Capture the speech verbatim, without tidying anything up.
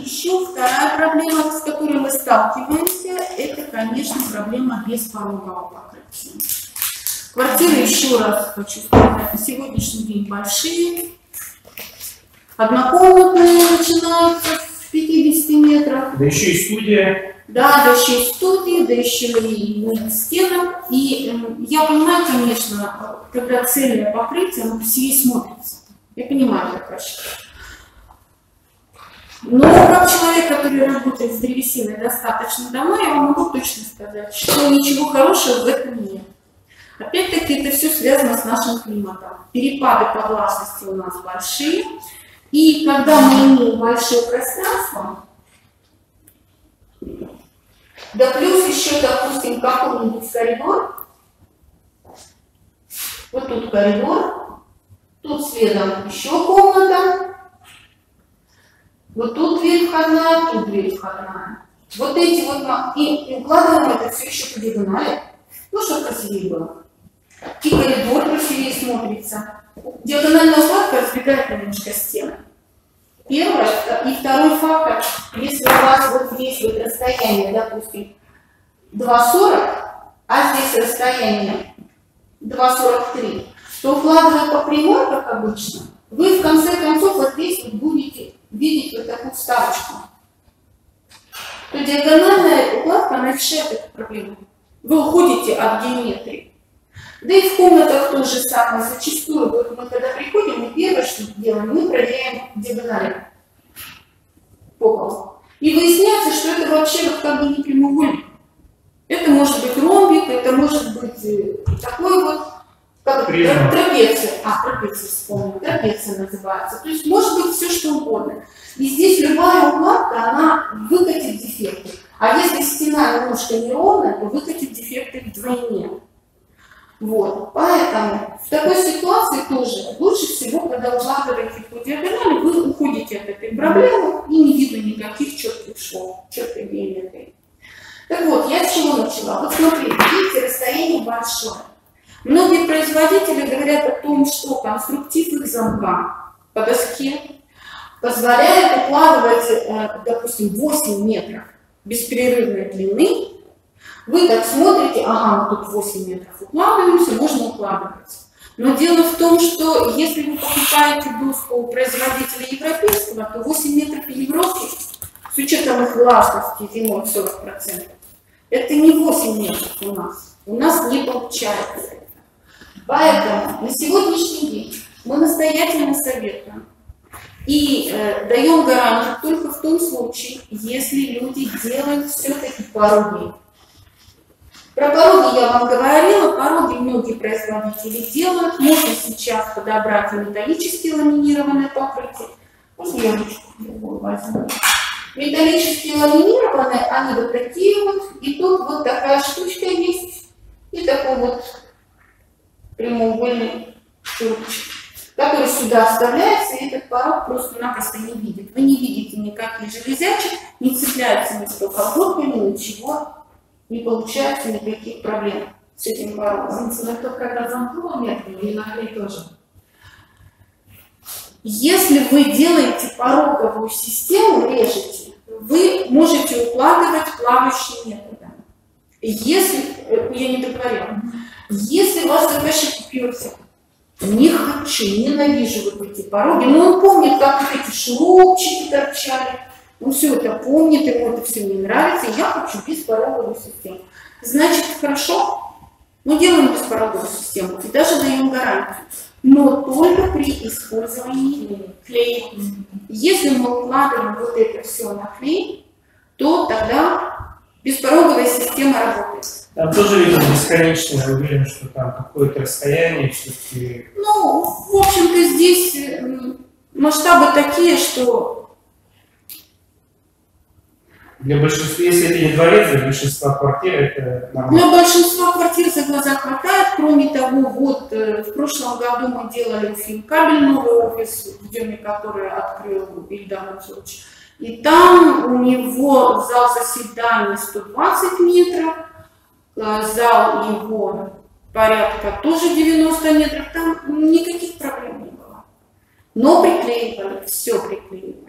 еще вторая проблема, с которой мы сталкиваемся, это, конечно, проблема беспорогового покрытия. Квартиры, еще раз хочу сказать, на сегодняшний день большие, однокомнатные начинаются с пятидесяти метров. Да еще и студия. Да, да еще и студии, да еще и нет стенок. И э, я понимаю, конечно, когда цельное покрытие, оно красивее смотрится. Я понимаю, как рассчитывать. Но как человек, который работает с древесиной достаточно давно, я вам могу точно сказать, что ничего хорошего в этом нет. Опять-таки это все связано с нашим климатом. Перепады по влажности у нас большие. И когда мы имеем большое пространство, да плюс еще, допустим, какой-нибудь коридор, вот тут коридор, тут следом еще комната, вот тут дверь входная, тут дверь входная. Вот эти вот, и, и укладываем это все еще по диагонали, ну, чтобы красивее было. И коридор красивее смотрится. Диагональная укладка разбегает немножко стены. Первое. И второй фактор, если у вас вот здесь вот расстояние, допустим, два сорок, а здесь расстояние два сорок три, то укладывая по прямой, как обычно, вы в конце концов вот здесь вот будете видеть вот такую вставочку. То диагональная укладка, она решает эту проблему. Вы уходите от геометрии. Да и в комнатах то же самое. Зачастую, вот мы когда приходим, мы первое, что делаем, мы проверяем диагонали по полу. И выясняется, что это вообще как бы не прямоугольник. Это может быть ромбик, это может быть такой вот, как трапеция. А, трапеция вспомнила, трапеция называется. То есть может быть все что угодно. И здесь любая укладка, она выкатит дефекты. А если стена немножко неровная, то выкатит дефекты вдвойне. Вот, поэтому в такой ситуации тоже лучше всего, когда укладываете по диагонали, вы уходите от этой проблемы и не видно никаких четких швов, четкой геометрии. Так вот, я с чего начала? Вот смотрите, видите, расстояние большое. Многие производители говорят о том, что конструктив их замка по доске позволяет укладывать, допустим, восемь метров бесперерывной длины. Вы так смотрите, ага, мы тут восемь метров укладываемся, можно укладываться. Но дело в том, что если вы покупаете доску у производителя европейского, то восемь метров в Европе, с учетом их влажности зимой сорок процентов, это не восемь метров у нас. У нас не получается это. Поэтому на сегодняшний день мы настоятельно советуем и э, даем гарантию только в том случае, если люди делают все-таки пороги. Про пороги я вам говорила, пороги многие производители делают. Можно сейчас подобрать и металлические ламинированные покрытия. Можно я ручку возьму? Металлические ламинированные, они вот такие вот. И тут вот такая штучка есть. И такой вот прямоугольный штурмчик, который сюда вставляется, и этот порог просто-напросто не видит. Вы не видите никаких железячек, не цепляются ни с колготками, ничего. Не получается никаких проблем с этим порогом. Зато когда замкнула метрами и наклей тоже. Если вы делаете пороговую систему, режете, вы можете укладывать плавающим методом. Если, я не договорила, если вас заказчик упьется, не хочу, ненавижу вот эти пороги, но он помнит, как вот эти шурупчики торчали. Он все это помнит, ему это все не нравится, и я хочу беспороговую систему. Значит, хорошо, мы делаем беспороговую систему и даже даем гарантию, но только при использовании клея. Если мы укладываем вот это все на клей, то тогда беспороговая система работает. Там тоже видно бесконечно, я уверен, что там какое-то расстояние все-таки. Ну, в общем-то, здесь масштабы такие, что для большинства, если это не дворец, для большинства квартир это нормально. Для большинства квартир за глаза хватает. Кроме того, вот э, в прошлом году мы делали Финкабель, новый офис, в доме, который открыл Ильдар Мансурович. И там у него зал заседаний сто двадцать метров, э, зал его порядка тоже девяносто метров. Там никаких проблем не было. Но приклеивали, все приклеивали.